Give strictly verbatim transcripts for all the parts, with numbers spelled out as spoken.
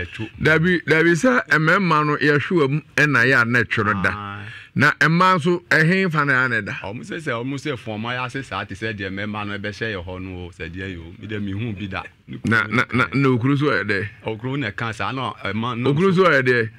Dabi dabi sa emema no yehwe na ya na tworo da na emma nso ehin fa na ya da o mu se se o mu se forma ya se sa te se de emema no be hye ye ho no se de yo mi de mi hu bi da na na na na okuru so ya de okuru na kan sa na emma no okuru so ya de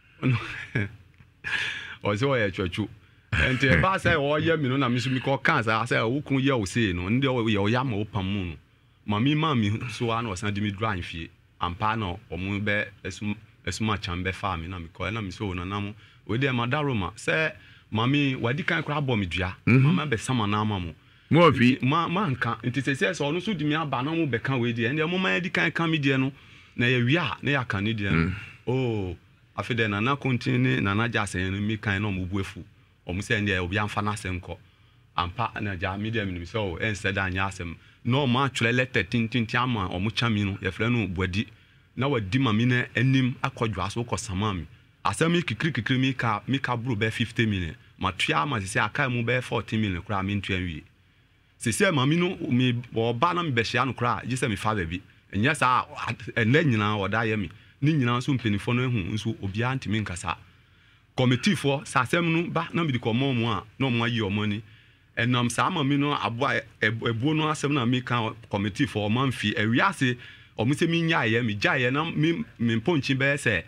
o se o ya twachu ente ba se o ye mi no na mi so mi ko kan sa se o kun ye o se no nde o ye o ya ma o pam no mami ma mi so ana o san de mi dran fie ampa no o mu be esum esuma chambe fa mi na mi ko na mi so na nam we de madaroma se mami wadi kan kra bo mi dua mama be sama na ama mo mo fi ma ma nka nti se se so no so di mi aba na mo be kan we di ende mo ma di kan kan mi di no na ye wia na ya kan ni di no oh afide na na continue na na ja se mi kan no mo buefu o mu se ende obi amfa na asem ko ampa na ja mi di mi so instead anya asem no ma twele letter tintin ama o mu chami no ye fre no bwadi na wadi mami na anim akodwa so ko samami asemi kikiri kikiri mi ka mi ka bro be fifty million matua ma se aka mu be forty million kra mi ntua wi se se mami no mi oba na mi be hia no kra je se mi fa ba bi enya sa ena nyina oda ye mi ni nyina so mpenifo no ehu nso obi antimi nkasa committee for sa asem no ba na mi di ko mo mo a na mo ayi omoni enam sa mami no abo ebu no asem na mi ka committee for manfi ewiase omu se mi nya ye mi ja ye na mi mi ponchi be se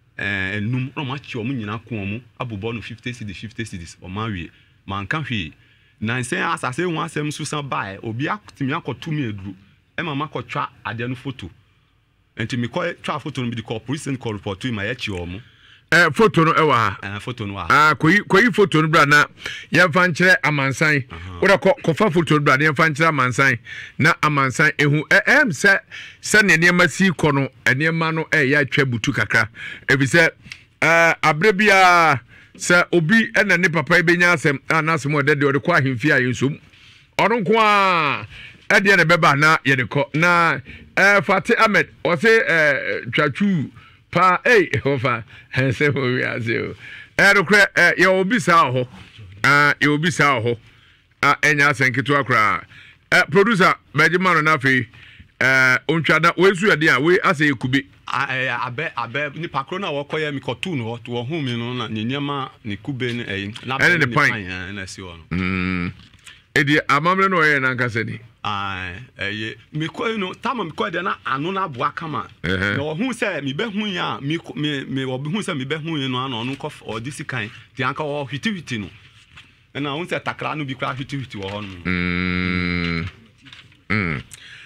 eh enum no ma chi omu nyina ko omu abubo no fifty cedis fifty cedis o ma wie man kan hwe na nsen asase hu asem susan bae obi akotimi akoto mi eduru e mama kotwa ade no photo enti mi ko twa photo no bi di corporation ko report to ma ye chi omu eh photo no ewa ha eh photo no ha ah koyi koyi photo no bra na ye fa nkire amansan wo da ko fa photo no bra na ye fa nkire amansan na amansan ehu em se se ne ne masi ko no ene ma no eh ya atwa butu kakra ebi se eh abrebia se obi ena ne papa ibenya asem anasem ode de ode kwa hemfi ayensom ono nko a ede ne beba na ye de ko na eh Fati Ahmed o se eh twachu pa eh hofa hanse ho wi azeo eh dokre eh ye obi sa ho ah ye obi sa ho ah enya asenketo akra eh producer Bejimano na fe eh ontwada wesu yade a we ase ekube abe abe ni pakro na wokoye mi kotu no to hu mi no na nyema ni kube ni eh na be ni pan na si ono mm edi amamre no ye na nkase ni ah eh mi ko no tama mi ko de na anu na boa kama na hu se mi be hu ya mi mi obi hu se mi be hu no ana onu ko odisi kan ti anka wo hwiti hwiti no na hu se takra no bi kra hwiti hwiti wo ho no mm mm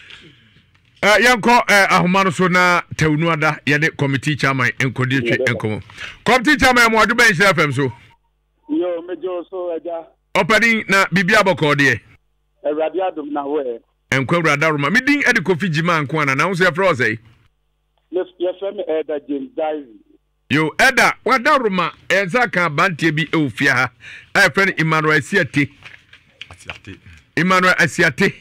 eh yanko eh ahomano so na tawunu ada ye de committee chairman enkodi twe enkomo committee chairman mo adu ben share fm so yo mejo so aja opening na bibia bokode Eradi adum na we. Enkwa radaruma. Mi din edi kofi jima nko ana na wo se fro say. Yes, yes, me Eda James Dive. Yo Eda, wadaruma eza kan bantie bi e ofia ha. I friend Emmanuel Asiate. Asiate. Emmanuel Asiate.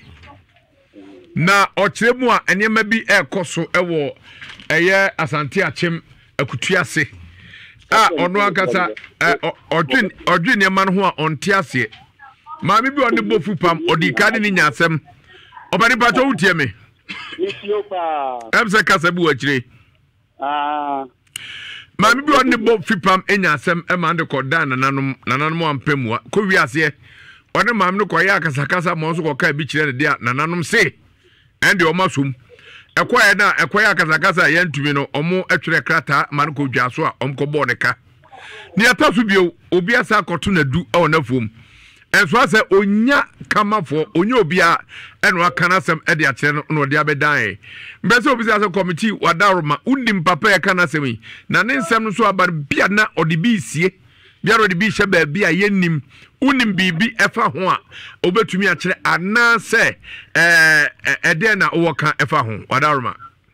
Na ochiremu a enema bi e koso e wo eye Asante Achem akutuase. Ah ono akasa odwin odwin ne man ho a onte ase. Mami bi on the bofu pam odi kade ni nyasem obani pato wutie me Ethiopia emse kasa bi wachire ah mami bi on the bofu pam enyasem e ma ndekọ dan nananum nananum ampemua ko wiase one mami no ko ya kasa kasa mo so ko ka bi kire ne dia nananum se ende o masum ekwa na ekwa ya kasa kasa ya ntumi no omo atwere krata man ko dwaso a omko bo ne ka ni atasu bio obi asa akoto na du e wona fom enso ase onya kamafo onya obia eno aka nasem e de akere no no de abedan mbese obi ase committee wadaroma undim papa e kana semi na ne nsem no so abar bia na odi bi sie bia odi bi hye ba bia yenim unim bibi efa ho a obetumi akere ana se eh ede na wo ka efa ho wadaroma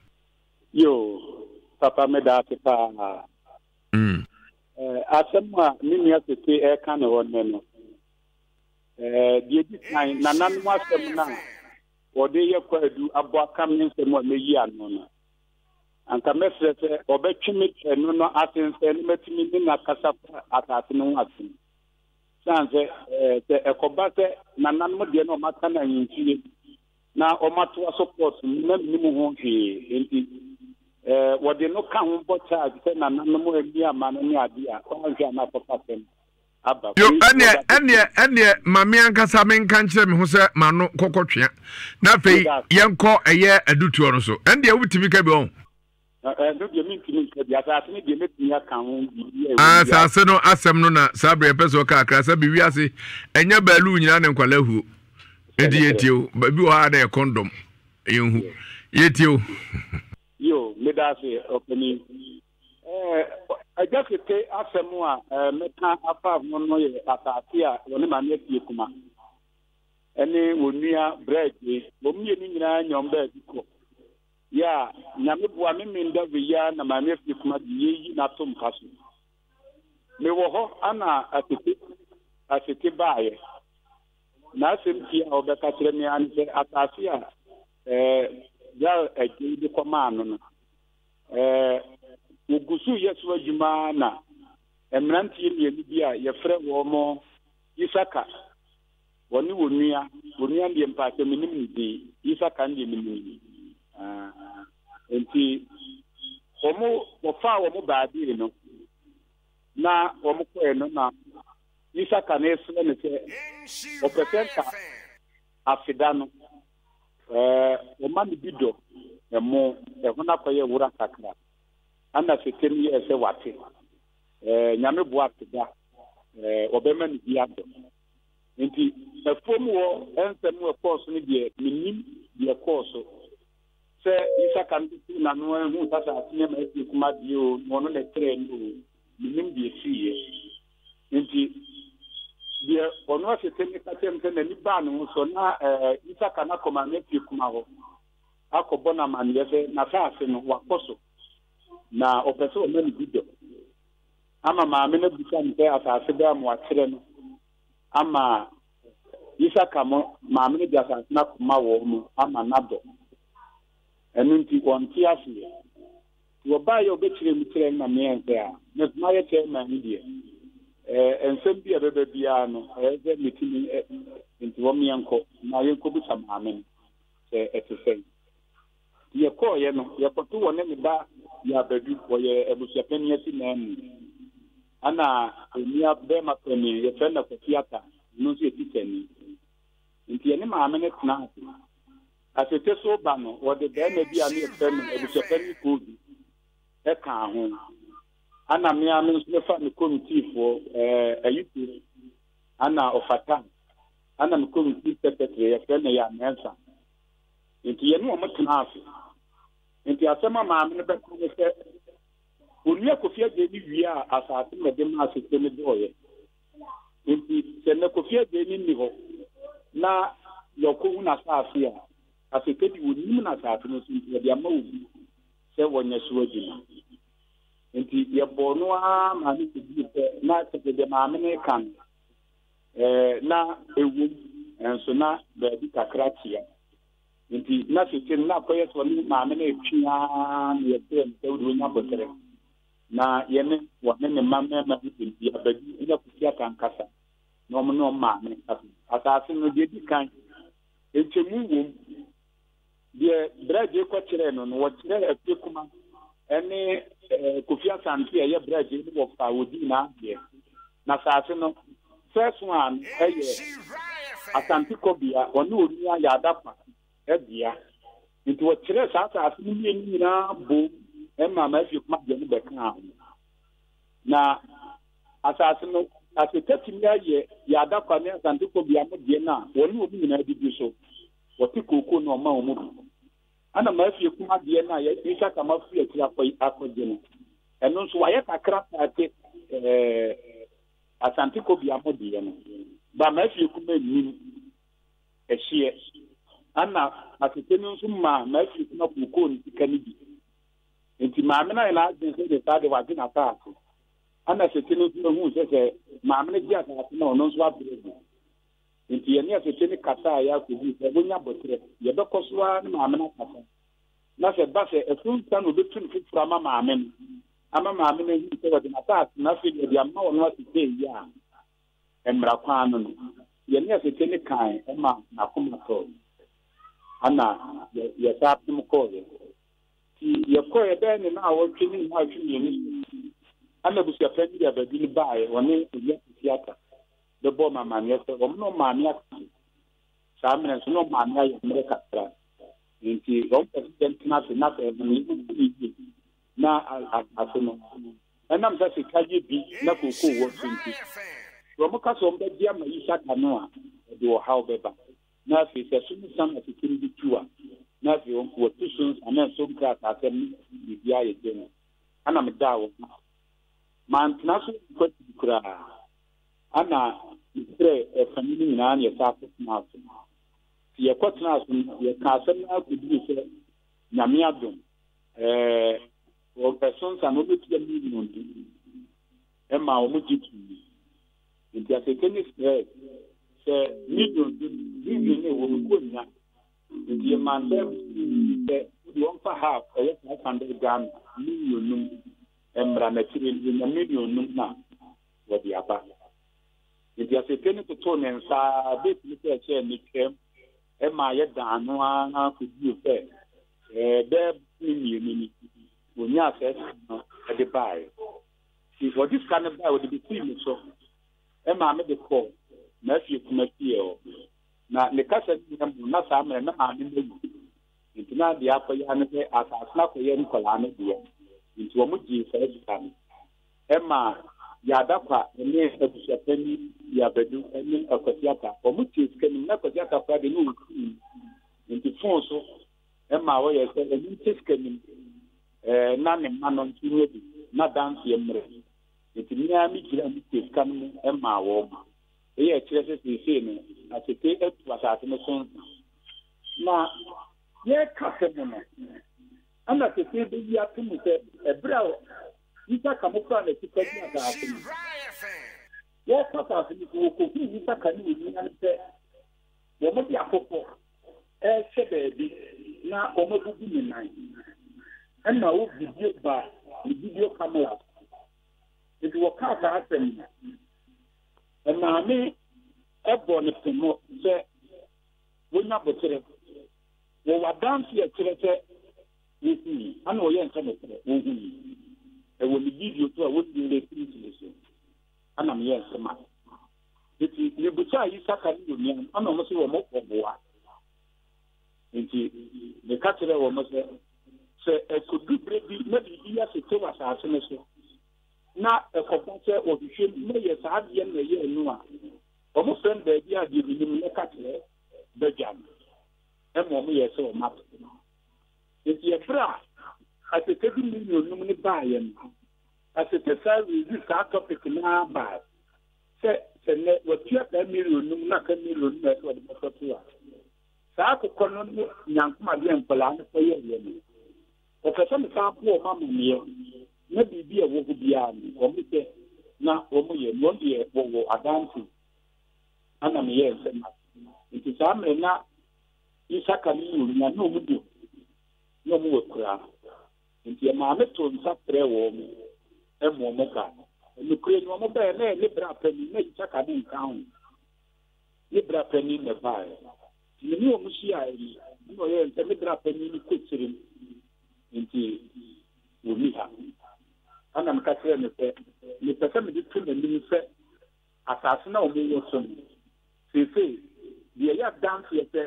yo papa me da pa mm eh asemwa mini asete e kana wonne no eh die di kan na nanu asem na ode ye kwadu abo akam nsem a meyi ano na anka mesese obetwimi eno no asense no metimi ni na kasa atase no asen sanze eh te ekoba se na nanu de no maka na yintie na o mato support na mimu ho hwe enti eh what they no can but charge say na na mo emi amano ni ade a kwa hwe na papa sem aba yo ene ene ene mame ankasa men kan kire me ho se mano kokotwea na fei yenko eye adutuo no so ende wutimi ka bi on eh do de min timi ka bi asa ne de metimi aka ho bi ah sa se no asem no na sabre peso ka akra sa bi wiase enya balu nyina ne nkwala hu edi etio ba bi wa na condom yenhu yetio yo me da se openi eh ajafete asemu a meka afa no no ye atati a woni ma ne tie kuma ene wonua bread bo mie ni nyina nyom ba diko ya nyame bua me minda via na ma ne tie kuma di yi na tom kaso me wo ho ana atete atete baaye na sem tie a obeka kire me an se atati a eh ya eji di koma anu no eh ugusu yesu adwuma na emrantie ne bi a yefre wo mo Isaka woni wonua wonua ndie mpase minim ni di Isaka ndie minim ah enti omo ofa wo mo baadi no na omo ko no na Isaka na esle ne se o presenta afidano eh o man bido emo e hona koye wura kakra ana fetemi ese wate eh nyame bo atida eh obema ni biado nti efom wo ensem wo course ni de minim de course se Isaka ndu na no hu tata atine ma esi kuma die o no no le train o minim de fiye nti de ono afetemi katem te na ni ba no so na eh Isaka na koma na fi kuma ho akobona man yese na faase no wakoso na opeso o mani bido ama maame na bisa nte asase da mo akere no ama Isaka mo maame ne dia asase na kuma wo mu ama nado enu nti wonti asie wo ba ye obekire mu kire na me ense a na ma ye che ma ni die eh ensem bia bebe bia no eh ze mitimi nti wo me enko na ye ko bisa maame se etese ye ko ye no ye ko to wona ni ba ya badu wo ye ebusuapani ati na mu ana enia be ma peni ye fena ko tiata no se titani nti ye ni maame ne tena asete so ba no wo de be na bi ani e fena ebusuapani ko bi e ka ho ana me ame nso fa me committee for eh ayitu ana ofata ana me committee secretary ye fena ya mensa nti ye no mo tena afi nti asema maame ne be ko se onua kofia de ni wia asase me de ma asete me doye nti se ne kofia de ni ni ho na yoko na asase a asete di woni na asase no nti de ama obi se wonya so adina nti ye bono a ma ni bi se na se de maame ne kan eh na ewu enso na be di kakratia nti na se na koye so ni maame na etwia na ye se se wo nya botere na yene wone ne mamme ma bi bi abadi ina kusia kankasa no mo no maame asase no de di kan etemu wom de braje ko kire no no wo kire afi kuma ene kofia santi ye braje ni wo fa wodi na de na asase no first one eye asanti ko bia woni onua ya adapa ebia nti wo kire sa asase ni ni nyina bo emma ma fi kuma de ni beka na asase no asete timia ye ya adapa ne asante ko bia mo de na woni obi nyina didi so woti koko no ma omu ana ma fi kuma de na ye Isaka ma fi akira ko akoje no eno nso wa ye kakra ate eh asante ko bia mo de no ba ma fi kuma ni ehie ana asete no nso ma ma fi kuma koko ni kanidi nti maame na ila agin se de tade wa gina ta ana sete no tino hu se se maame ne dia ta na ono nso abere nti ye ne sete ne kata ya ko bi se bonya botre ye be kosoa ne maame na kata na se ba se efun ta no betun fifura ma maame ama maame ne hu se wa gina ta na se de dia ma ono asite ya emra kwa no ye ne sete ne kan e ma na kuma to ana ye ta pim ko ye ye ko e be ni na wo twini na twini ni ana bu se pedi ya be ni bae woni ye theater the bo mama ni so wo no ma ni akti sa me so no ma ni ya mre katra nti wo president na se na se ni na asono enam sa se kaje bi na koko wo twinti wo mo ka so mbe dia ma isa kanu a de wo how beba na fi se so ni sam atikiri bi tuwa na fi wo ko tusun ana so kra ta tem bi bia ye den ana me dawo man na so ko kura ana tre e family na ya sa ko na so ye ko na so ye ka se na ko bi se nyame adom eh o person sa no bi ti mi no ndi e ma o mu jitu nti ase keni stress se million million ne wo ko nya nti e man dem se won fa half e five hundred gram million num emra na tire ni million num na wo di aba nti ase keni to to ne nsa be ti se che ni kem e ma ye dan no a ko di fe e be million ni when you are at the buy. See, for this kind of buy would be seen so. Emma made the call. Nephew to my deal. Now, the castle not some and not in the book. Into now the upper yanne as a snap a young colana dear. Into a muji first time. Emma Yadapa, the name of the penny, Yabedu, and then a Kosiata, or Muchi is coming up with Yata Friday noon into Fonso. Emma, where I said, and you coming. Eh nane manon tiwebi na dance yemre etimiya mi gira mi tekan mu e ma wo e ye kire se se ne asete etu asate ne son na ye ka se mo ana te te bi ya tumu se e bra ita ka mo kwa ne ti pedi asate ye ka ta se ko ko fi ita ka ni ni na se wo mo ti akoko e se be na o mo bu ni nine and now video by video camera. It will cut happen. And now me a bonnet to more say we're not the children. We were dancing a children with me. I know you're coming with me. And when we give you to a would be late and I'm yes, man. If you butcher you suck at you, I'm almost a more for boy. And the catcher almost se e could be maybe maybe years to was asene so na e kopon se odihwe me ye sa de na ye enu a o mo friend ba bia de bi ni ka tere bejam e mo mo ye so map e ti e bra ate te bi million num ni ba ye no ate te sa wi di sa topic na ba se se ne wo tia ba million num na ka million na so de mo so tua sa ko kono nyankuma de empala na so ye ye ni o pese me ka po ma mo ye na bibi e wo gu bia ni o mi te na o mo ye no de wo wo adanti ana me ye se ma nti sa me na isa ka ni ru na no mu do no mu kura nti ma me to nsa pre wo mo e mo mo ka ni kure ni mo ba na ni bra pani na isa ka ni kan ni bra pani ne ba ni ni o mu shi ai ni o ye nte ni bra pani ni kutsirim nti woni ha ana mkatire ne pe ni pese me ditu ne ni se asase na o me yo so fefe die ya dance ye pe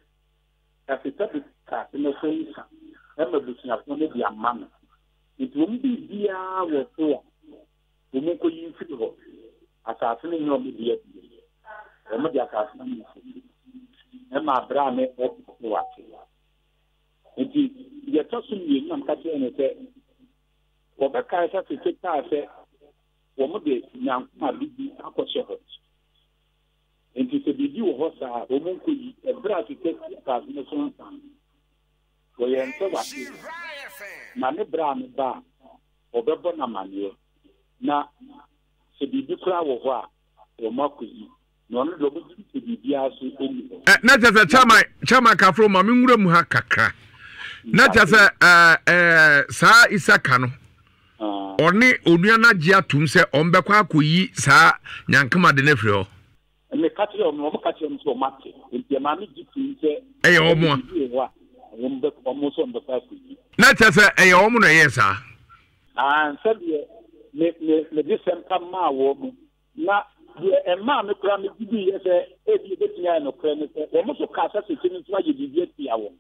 afita bi ka ne so isa e ma busia fo ne bi amana nti won bi bia wo so a wo mo ko yin fi ho asase ne no bi bia e mo dia asase na ni e ma bra me e ko wa nti ye to so ni na mkatire ne pe wo be ka sa se ta se wo mo de nyankuma bibi akɔhyɛ hɔ nti se bibi wo hɔ saa wo mo ko yi ebra se te ta ne so nsan wo ye nto ba na ne bra me ba wo be bɔ na mane na se bibi kura wo hɔ a wo ma ko yi no no do mo se bibi aso eni na tsa chama chama ka fro ma me nwura mu ha kakra na tsa eh eh saa isaka no Oni onua na gye atum se ombekwa akoyi saa nyankama de nefre ho. Me katire o mo katire mo so mate. Nti ma me gitu se eye omo a. wɔn bɛ wɔn nso mbɛfa akɔyi. Na kyerɛ sɛ ɛyɛ wɔn na ɛyɛ saa. Ah nsɛdeɛ me me me de sɛm ka maa wɔn mu na deɛ ɛmaa me kura me bibi yɛ sɛ ebi ebetumi ayɛ no kura ne sɛ wɔn nso ka asɛ sɛ nso ayɛ biribi atia wɔn.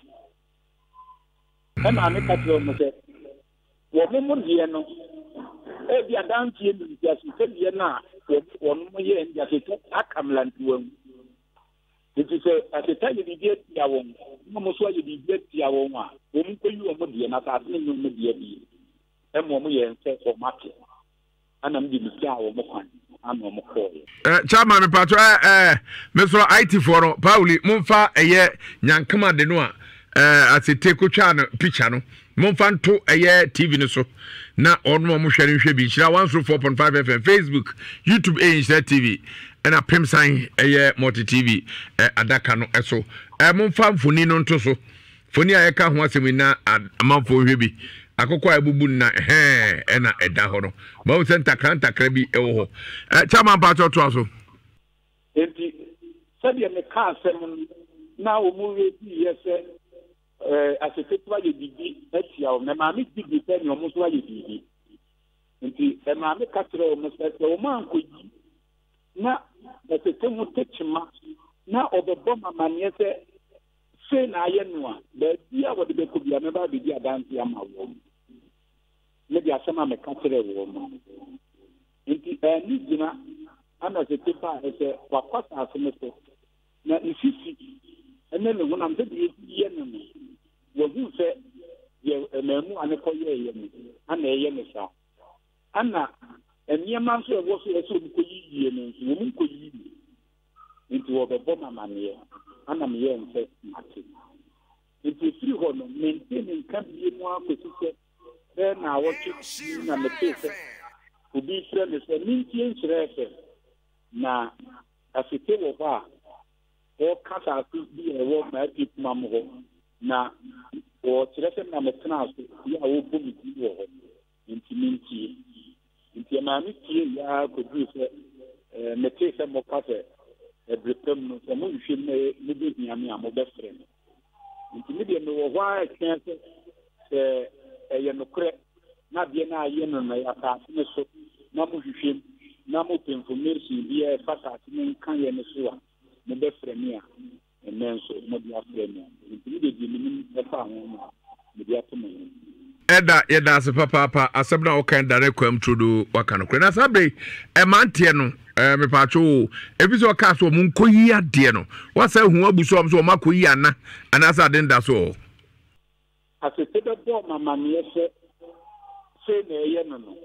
ɛna me ka kyerɛ wɔn sɛ wɔn mu deɛ no ebi adantie mi nti asese deɛ no a wɔn mo yɛ ndi asese aka mmerantewa mu. Nti sɛ aseta yɛ biribi atia wɔn na mo so ayɛ biribi atia wɔn a wɔn nkɔyi wɔn deɛ na asase ne wɔn deɛ bi ɛma wɔn yɛ nsɛ wɔn ate ana mo de bi tia wɔn kwan ana wɔn kɔɔ. Ɛ chairman mi pato ɛ ɛ mesoro I T foɔ no Pauli momfa ɛyɛ nyankama de no a ɛ asete kotwa no picture no momfa nto ɛyɛ T V no so na ɔno mo hwɛ ne hwɛ bi hyira one oh four point five F M Facebook YouTube A Inshira T V ɛna pem sign ɛyɛ multi T V ɛ adaka no ɛso ɛ momfa mfoni no nto so foni a yɛka ho asɛm na amanfo hwɛ bi akokɔ a ebubu na ɛhɛ ɛna ɛda hɔ no ma wo sɛ ntakra ntakra bi ɛwɔ hɔ ɛ chairman pato to aso Enti sɛdeɛ me ka asɛm na wɔn mu redi yɛ sɛ ɛɛ asete to ayɛ bibi atia wɔn na maame di bi sɛ ne wɔn nso ayɛ bibi nti ɛ maame ka kyerɛ wɔn sɛ sɛ wɔn ankɔyi na asete ho tekyima na ɔbɛbɔ mamaneɛ sɛ sei na ayɛ no a baabi a wɔde bɛkɔ bia mɛba bɛdi adanse ama wɔn ne de asɛm a meka kyerɛ wɔn no nti ɛni gyina ana asete ba a ɛsɛ wakɔ saase no so na nsisi ɛne ne honam sɛ deɛ yɛ no no wɔhu sɛ yɛ ɛmaamu a ne kɔyɛɛyɛ no ana ɛyɛ no saa ana nneɛma nso ɛwɔ so ɛsɛ ɔmu kɔyi yie no nso wɔmu nkɔyi nti wɔbɛbɔ mamaneɛ ana meyɛ nsɛ ate nti ɛfiri hɔ no mente ne nka bie mu akɔsi sɛ bɛɛ na awɔtwe na metee sɛ obi frɛ me sɛ mentie nkyerɛ sɛ na asete wɔ hɔ a wɔka saase bi a ɛwɔ maapi kuma m hɔ na wɔkyerɛ sɛ na metena so yɛ a wɔbɔ me ti wɔ hɔ nti mentie nti maame tie yaa kɔduru sɛ metee sɛ mɔka sɛ ɛbrepam no sɛ monhwɛ m na mobɛhia me a mobɛfrɛ no nti me deɛ mewɔ hɔ a ɛkyerɛ sɛ sɛ ɛyɛ nokorɛ na adeɛ no ayɛ no no asase no so na mohwehwɛ m na mopɛ information bi a ɛfa asase no nka yɛ no so a mobɛfrɛ me a ɛnɛ nso mode afrɛ me a nti me deɛ deɛ menim ɛfa ho no a mede ato me ho Eda yeda ase papa asɛm na wɔkan dare kwam trodo waka no kora na sabe e mantie no eh me pacho ebi so ka so mo nkoyi ade no wasa hu abuso am so mo akoyi ana ana sa de nda so asete be bo mama me yɛ sɛ na ɛyɛ no no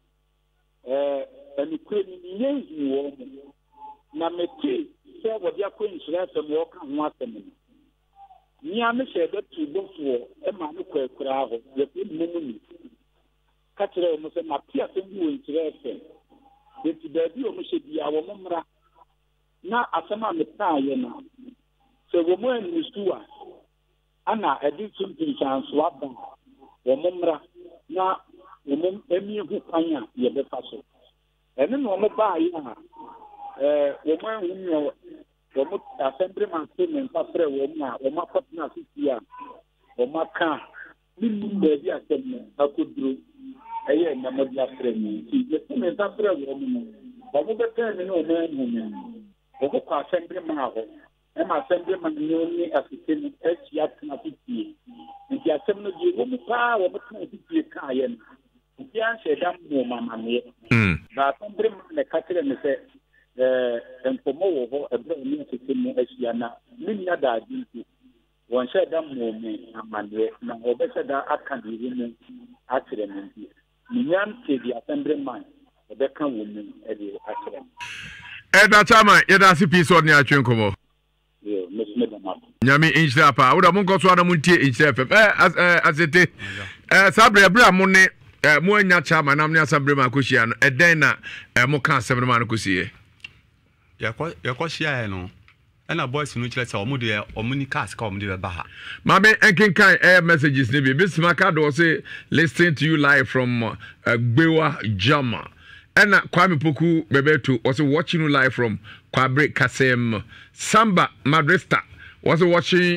eh ani kure ni yɛ hu wɔ mo na meti sɛ wɔde akɔ nhyira asɛm wɔka ho asɛm no ni ame hyɛ da tubofo e ma no kwakura ho yɛ pɛ mu ni ka kyerɛ mo sɛ na pia sɛ bi wɔ nkyerɛ asɛm eti baabi o mo hyɛ bia wɔ mo mmra na asɛm a metaa yɛ no sɛ wɔ mo anisu a ana ɛde tumtum chanso aba wɔ mo mmra na wɔ mo emi hu kwan a yɛ bɛfa so ɛne na wɔn baa yɛ a ɛɛ wɔ mo ahu nyɛ wɔn assembly man statement afrɛ wɔn a wɔn akɔtena asisi a wɔn aka ne mu baabi asɛm no akɔduro ɛyɛ nnamɔde afrɛ mu nti yɛ statement afrɛ wɔn mu wɔn bɛtɛn ne na wɔn ahu mu wɔn kɔ assembly man hɔ ɛma assembly man ne ne asisi no akyi atena asisi nti asɛm no deɛ wɔn paa wɔn tena asisi kaa yɛ no nti anhyɛ da mu mama meɛ na assembly man ne ka kyerɛ ne sɛ eh enfomo wo ho ebra ni asese mu ahyia na minnya da adi nti won hyɛ da mu mu amande na obɛhyɛ da aka diri mu akyerɛ me nti minyan te di assembly man obɛka wo mu ɛde akyerɛ me eh da chama ye da C P so ne atwe nkomo yo mesme da ma nyame inhyira pa wo da mo nkoso ada mo ntie inhyira fm eh asete eh sabre bra mo ne mo anya chama na mo ne assembly man akohyia no ɛdɛn na mo ka assembly man akohyia Yako yako share no. And a boys no chile say omo de omo ni cars ka omo de ba ha. Mame enkenkan air messages ni bi Bismaka do say listening to you live from uh, Gbewa Jama. And Kwame Poku Bebetu was watching you live from Kwabre Kasem. Samba Madrista was watching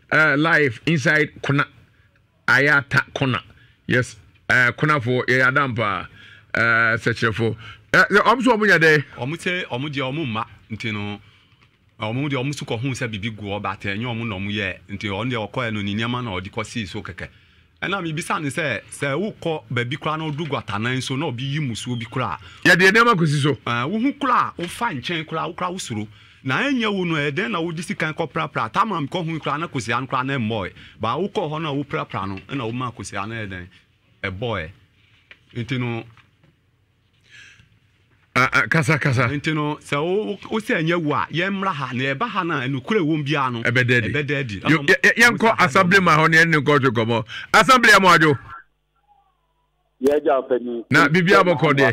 uh, live inside Kona Ayata Kona. Yes, uh, Kona for Yadampa, uh, such a for. I'm so many day. Omute, Omudi Omuma, Intino. Omudi Omusuko, who said Bibi go about ten, your moon, ye, until on the Okoya no Niaman or the Cosi so keke. And I mean, Bissan say, say, who call baby crano do guatana, so no be you must be cra. Yeah, the never could so. Uh, who cra, or fine chain cra, crowsuru. Na enye wo no e den na wo disi kan kopra pra tamam ko hu kra na kosi an kra na moy ba wo ko ho na wo pra pra no na wo ma kosi an e den e boy intino a kasa kasa intino se wo wo se enye wo a ye mra ha na e ba ha na enu kura wo mbia no e be dedi e be dedi ye nko assembly ma ho ne en ko jo komo assembly mo ajo ye ja fani na bibia boko de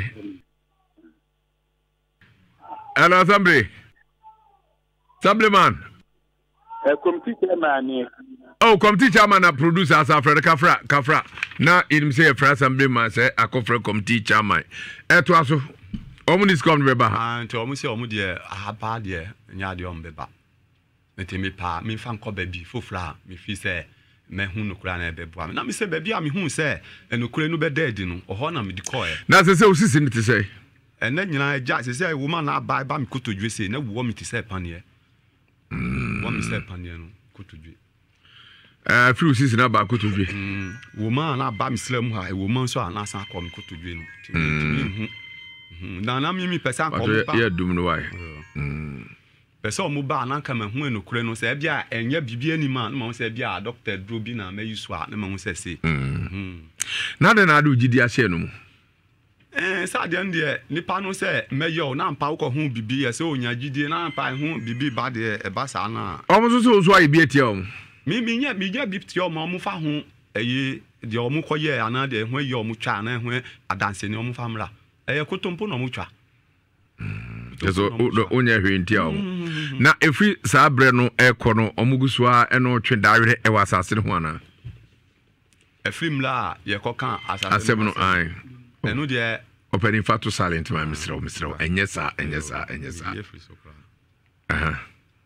hello assembly Supplement. A committee chairman. Oh, committee chairman and producer as a friend Kafra Kafra. Now him say a friend assembly man say a conference committee chairman. Eh to aso. Omu dis come beba. Ah, to omu say omu de ahaba de nya de om beba. Nti me pa me fa nko baby fofra me fi say me hu no kura na bebo. Na me say baby a me hu say enokure no be dead no. Oho na me di call. Na say say osisi ni te say. Ena nyina ja say say woman na ba ba me kotodwe say na wo me te say panie. Mm. One step paniano, kotodwe. Eh, few season na ba kotodwe. Mm. Woman na ba mislam ha, woman so anasa kom kotodwe no. Mhm. Mhm. Na na mi mi pesa kom ba. Yeah, dum no why. Mm. Pesa mo ba na kama hu enokure no se bia enya bibia ni ma na mo se bia doctor dro bi na me use a na mo se se. Mhm. Na de na adu gidi ase no mu. Eh, sa de ndie nipa no se meyo na mpa wo ko hu bibi ya se onya gidie na mpa hu bibi ba de e ba sa na omo so so so ayi bi etia o mi mi nya mi nya bi tie o mo fa hu eyi de o mo ko ye ana de hu ye o mo twa na hu adanse ni o mo fa mra eye kotompo na o mo twa so onya hwe ntia o na efi sa bre no e ko no omuguso a e no twe dawre e wasase ho ana efi mla ye ko kan asase asem no ai enu de opening fatu silent my misro misro enyesa enyesa enyesa aha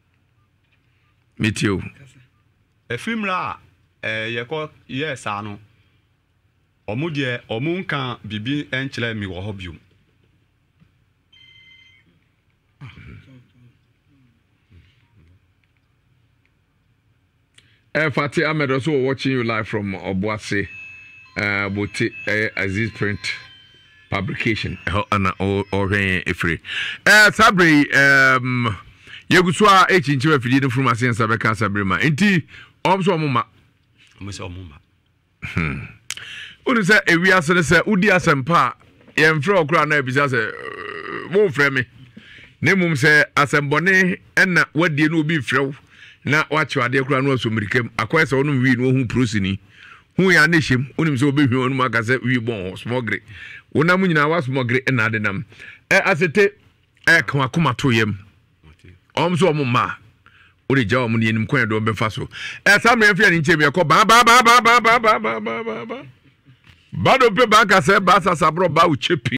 mitio efimra eh yeko yes ano omu de omu nka bibi enkyele mi wo ho biom eh Fati Ahmed also watching you live from Obuasi uh Boti uh, Aziz Print Publication ana or free. Eh Sabri um yeguswa echinchi we fidi no from asen sabeka Sabri ma. Enti omso omuma. Omso omuma. Hmm. Unu se ewi asere se udi asempa ye mfre okura na ebisa se mo mfre me. Ne mum se asembone na wadie no obi mfrew na wachi ade okura no asomrikem akoy se onu wi no hu prosini. Hu ya ne shem onim se obehwi onu maka se wi bon small grade. Wona mu nyina wasmogre na ade nam eh asete eh kan akoma to yem om so om ma ori ja om ni enim kwan do be fa so eh samre mfia ni nchemi e ko ba ba ba ba ba ba ba ba ba ba do pe banka se ba sa sabro ba u chepi